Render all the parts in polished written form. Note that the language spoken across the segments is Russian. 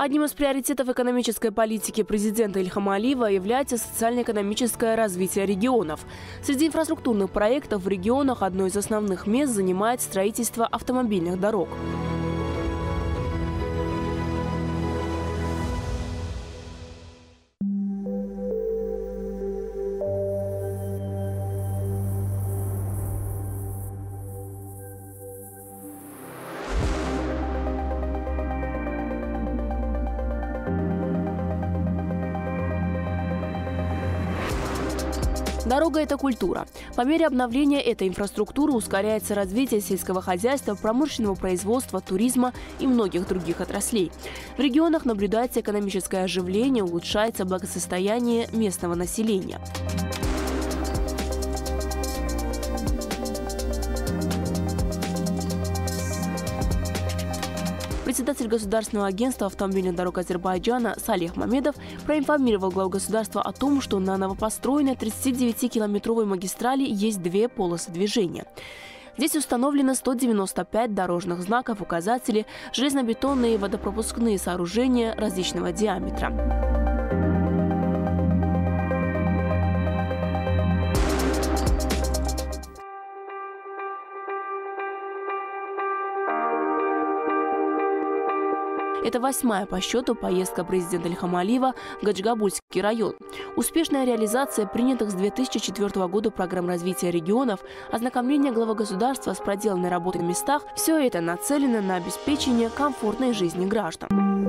Одним из приоритетов экономической политики президента Ильхама Алиева является социально-экономическое развитие регионов. Среди инфраструктурных проектов в регионах одно из основных мест занимает строительство автомобильных дорог. Дорога – это культура. По мере обновления этой инфраструктуры ускоряется развитие сельского хозяйства, промышленного производства, туризма и многих других отраслей. В регионах наблюдается экономическое оживление, улучшается благосостояние местного населения. Председатель Государственного агентства автомобильных дорог Азербайджана Салих Мамедов проинформировал главу государства о том, что на новопостроенной 39-километровой магистрали есть две полосы движения. Здесь установлено 195 дорожных знаков, указатели, железнобетонные и водопропускные сооружения различного диаметра. Это 8-я по счету поездка президента Ильхама Алиева в Гаджигабульский район. Успешная реализация принятых с 2004 года программ развития регионов, ознакомление главы государства с проделанной работой на местах – все это нацелено на обеспечение комфортной жизни граждан.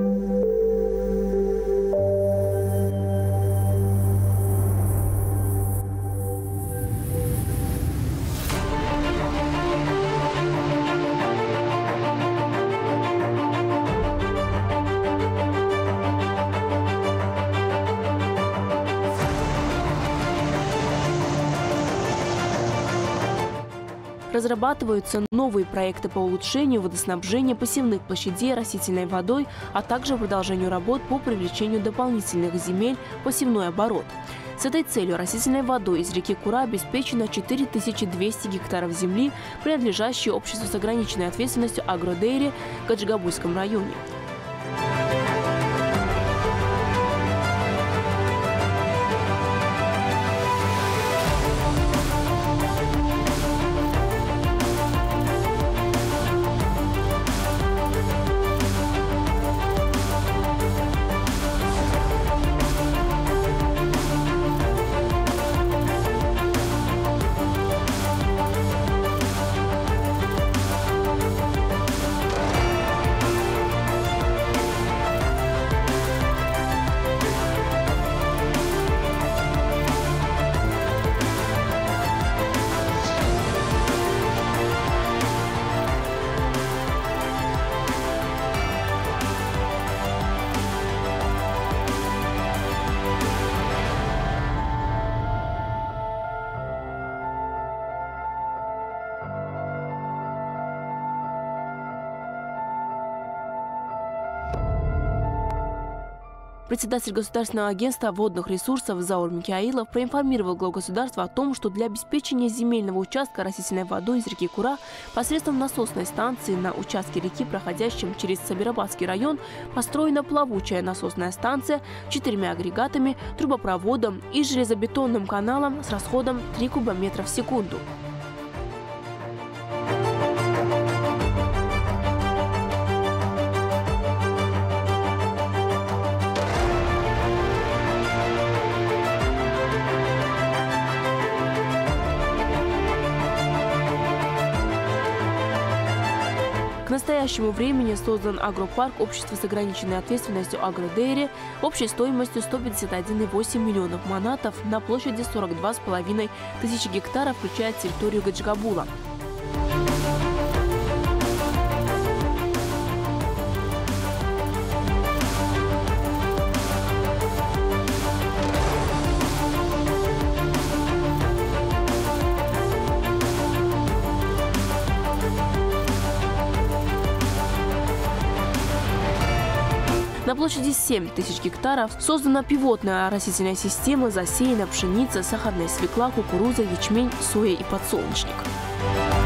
Разрабатываются новые проекты по улучшению водоснабжения посевных площадей растительной водой, а также продолжению работ по привлечению дополнительных земель в посевной оборот. С этой целью растительной водой из реки Кура обеспечено 4200 гектаров земли, принадлежащей обществу с ограниченной ответственностью «Агродейри» в Гаджигабульском районе. Председатель Государственного агентства водных ресурсов Заур Микаилов проинформировал главу государства о том, что для обеспечения земельного участка растительной водой из реки Кура посредством насосной станции на участке реки, проходящем через Сабирабадский район, построена плавучая насосная станция с 4 агрегатами, трубопроводом и железобетонным каналом с расходом 3 кубометра в секунду. К настоящему времени создан агропарк общества с ограниченной ответственностью «Агродейри» общей стоимостью 151,8 миллионов манатов на площади 42,5 тысячи гектаров, включая территорию Гаджигабула. На площади 7 тысяч гектаров создана пивотная растительная система, засеяна пшеница, сахарная свекла, кукуруза, ячмень, соя и подсолнечник.